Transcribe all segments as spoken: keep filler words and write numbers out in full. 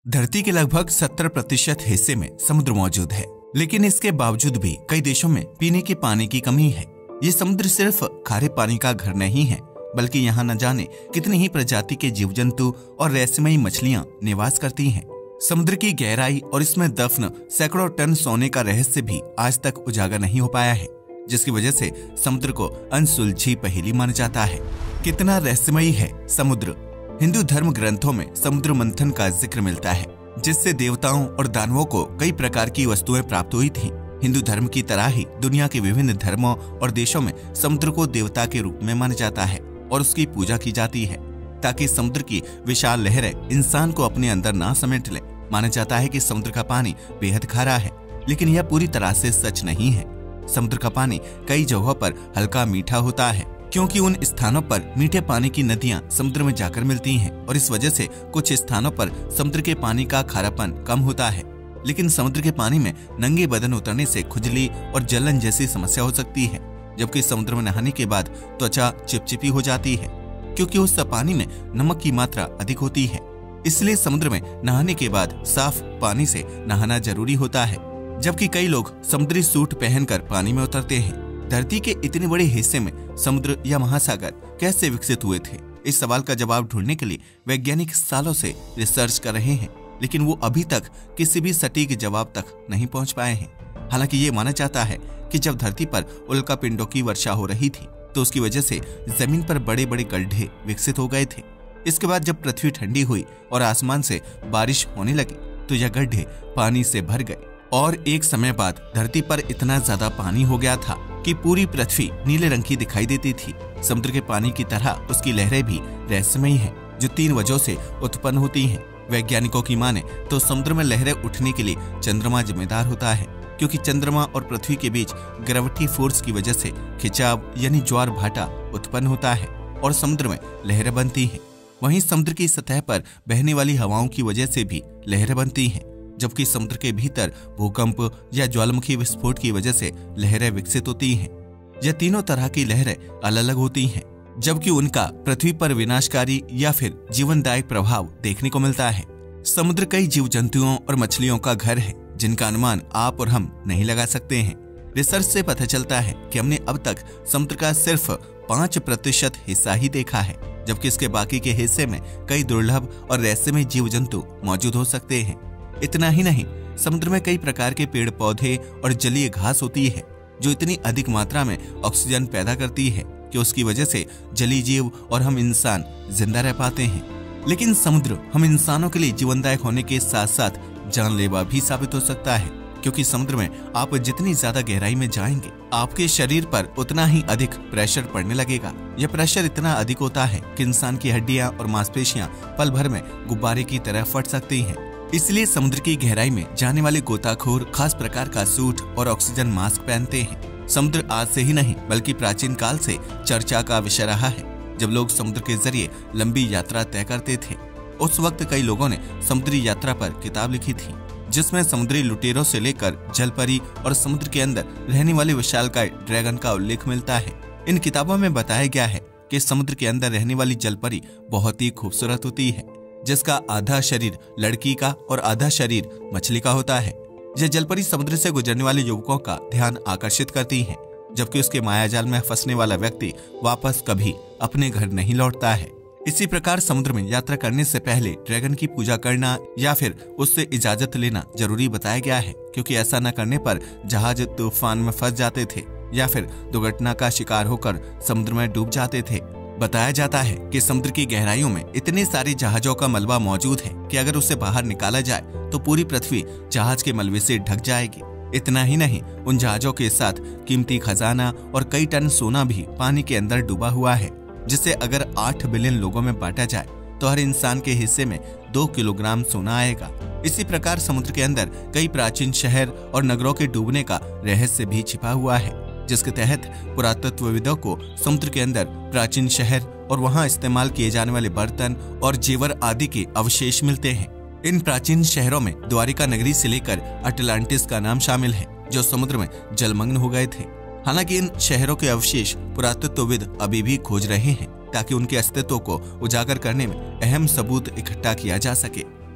धरती के लगभग सत्तर प्रतिशत हिस्से में समुद्र मौजूद है, लेकिन इसके बावजूद भी कई देशों में पीने के पानी की कमी है। ये समुद्र सिर्फ खारे पानी का घर नहीं है, बल्कि यहाँ न जाने कितनी ही प्रजाति के जीव जंतु और रहस्यमयी मछलियाँ निवास करती हैं। समुद्र की गहराई और इसमें दफन सैकड़ों टन सोने का रहस्य भी आज तक उजागर नहीं हो पाया है, जिसकी वजह से समुद्र को अनसुलझी पहेली माना जाता है। कितना रहस्यमयी है समुद्र। हिंदू धर्म ग्रंथों में समुद्र मंथन का जिक्र मिलता है, जिससे देवताओं और दानवों को कई प्रकार की वस्तुएं प्राप्त हुई थीं। हिंदू धर्म की तरह ही दुनिया के विभिन्न धर्मों और देशों में समुद्र को देवता के रूप में माना जाता है और उसकी पूजा की जाती है, ताकि समुद्र की विशाल लहरें इंसान को अपने अंदर ना समेट ले। माना जाता है कि समुद्र का पानी बेहद खारा है, लेकिन यह पूरी तरह से सच नहीं है। समुद्र का पानी कई जगहों पर हल्का मीठा होता है, क्योंकि उन स्थानों पर मीठे पानी की नदियां समुद्र में जाकर मिलती हैं और इस वजह से कुछ स्थानों पर समुद्र के पानी का खारापन कम होता है। लेकिन समुद्र के पानी में नंगे बदन उतरने से खुजली और जलन जैसी समस्या हो सकती है, जबकि समुद्र में नहाने के बाद त्वचा चिपचिपी हो जाती है, क्योंकि उस पानी में नमक की मात्रा अधिक होती है। इसलिए समुद्र में नहाने के बाद साफ पानी से नहाना जरूरी होता है, जबकि कई लोग समुद्री सूट पहनकर पानी में उतरते हैं। धरती के इतने बड़े हिस्से में समुद्र या महासागर कैसे विकसित हुए थे? इस सवाल का जवाब ढूंढने के लिए वैज्ञानिक सालों से रिसर्च कर रहे हैं, लेकिन वो अभी तक किसी भी सटीक जवाब तक नहीं पहुंच पाए हैं। हालांकि ये माना जाता है कि जब धरती पर उल्कापिंडों की वर्षा हो रही थी, तो उसकी वजह से जमीन पर बड़े बड़े गड्ढे विकसित हो गए थे। इसके बाद जब पृथ्वी ठंडी हुई और आसमान से बारिश होने लगी, तो यह गड्ढे पानी से भर गए और एक समय बाद धरती पर इतना ज्यादा पानी हो गया था कि पूरी पृथ्वी नीले रंग की दिखाई देती थी। समुद्र के पानी की तरह उसकी लहरें भी रहस्यमयी हैं, जो तीन वजहों से उत्पन्न होती हैं। वैज्ञानिकों की माने तो समुद्र में लहरें उठने के लिए चंद्रमा जिम्मेदार होता है, क्योंकि चंद्रमा और पृथ्वी के बीच ग्रेविटी फोर्स की वजह से खिंचाव यानी ज्वार भाटा उत्पन्न होता है और समुद्र में लहरें बनती हैं। वहीं समुद्र की सतह पर बहने वाली हवाओं की वजह से भी लहरें बनती हैं, जबकि समुद्र के भीतर भूकंप या ज्वालामुखी विस्फोट की वजह से लहरें विकसित होती हैं। यह तीनों तरह की लहरें अलग अलग होती हैं, जबकि उनका पृथ्वी पर विनाशकारी या फिर जीवनदायक प्रभाव देखने को मिलता है। समुद्र कई जीव जंतुओं और मछलियों का घर है, जिनका अनुमान आप और हम नहीं लगा सकते हैं। रिसर्च से पता चलता है कि हमने अब तक समुद्र का सिर्फ पाँच प्रतिशत हिस्सा ही देखा है, जबकि इसके बाकी के हिस्से में कई दुर्लभ और रहस्यमय जीव जंतु मौजूद हो सकते हैं। इतना ही नहीं, समुद्र में कई प्रकार के पेड़ पौधे और जलीय घास होती है, जो इतनी अधिक मात्रा में ऑक्सीजन पैदा करती है कि उसकी वजह से जलीय जीव और हम इंसान जिंदा रह पाते हैं। लेकिन समुद्र हम इंसानों के लिए जीवनदायक होने के साथ साथ जानलेवा भी साबित हो सकता है, क्योंकि समुद्र में आप जितनी ज्यादा गहराई में जाएंगे, आपके शरीर पर उतना ही अधिक प्रेशर पड़ने लगेगा। यह प्रेशर इतना अधिक होता है कि इंसान की हड्डियां और मांसपेशियां पल भर में गुब्बारे की तरह फट सकती हैं। इसलिए समुद्र की गहराई में जाने वाले गोताखोर खास प्रकार का सूट और ऑक्सीजन मास्क पहनते हैं। समुद्र आज से ही नहीं, बल्कि प्राचीन काल से चर्चा का विषय रहा है। जब लोग समुद्र के जरिए लंबी यात्रा तय करते थे, उस वक्त कई लोगों ने समुद्री यात्रा पर किताब लिखी थी, जिसमें समुद्री लुटेरों से लेकर जलपरी और समुद्र के अंदर रहने वाले विशालकाय ड्रैगन का उल्लेख मिलता है। इन किताबों में बताया गया है कि समुद्र के अंदर रहने वाली जलपरी बहुत ही खूबसूरत होती है, जिसका आधा शरीर लड़की का और आधा शरीर मछली का होता है। यह जलपरी समुद्र से गुजरने वाले युवकों का ध्यान आकर्षित करती है, जबकि उसके मायाजाल में फंसने वाला व्यक्ति वापस कभी अपने घर नहीं लौटता है। इसी प्रकार समुद्र में यात्रा करने से पहले ड्रैगन की पूजा करना या फिर उससे इजाजत लेना जरूरी बताया गया है, क्योंकि ऐसा न करने पर जहाज तूफान में फंस जाते थे या फिर दुर्घटना का शिकार होकर समुद्र में डूब जाते थे। बताया जाता है कि समुद्र की गहराइयों में इतने सारे जहाजों का मलबा मौजूद है कि अगर उसे बाहर निकाला जाए तो पूरी पृथ्वी जहाज के मलबे से ढक जाएगी। इतना ही नहीं, उन जहाजों के साथ कीमती खजाना और कई टन सोना भी पानी के अंदर डूबा हुआ है, जिसे अगर आठ बिलियन लोगों में बांटा जाए तो हर इंसान के हिस्से में दो किलोग्राम सोना आएगा। इसी प्रकार समुद्र के अंदर कई प्राचीन शहर और नगरों के डूबने का रहस्य भी छिपा हुआ है, जिसके तहत पुरातत्वविदों को समुद्र के अंदर प्राचीन शहर और वहां इस्तेमाल किए जाने वाले बर्तन और जेवर आदि के अवशेष मिलते हैं। इन प्राचीन शहरों में द्वारिका नगरी से लेकर अटलांटिस का नाम शामिल है, जो समुद्र में जलमग्न हो गए थे। हालांकि इन शहरों के अवशेष पुरातत्वविद अभी भी खोज रहे हैं, ताकि उनके अस्तित्व को उजागर करने में अहम सबूत इकट्ठा किया जा सके।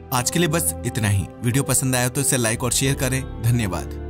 आज के लिए बस इतना ही। वीडियो पसंद आया तो इसे लाइक और शेयर करें। धन्यवाद।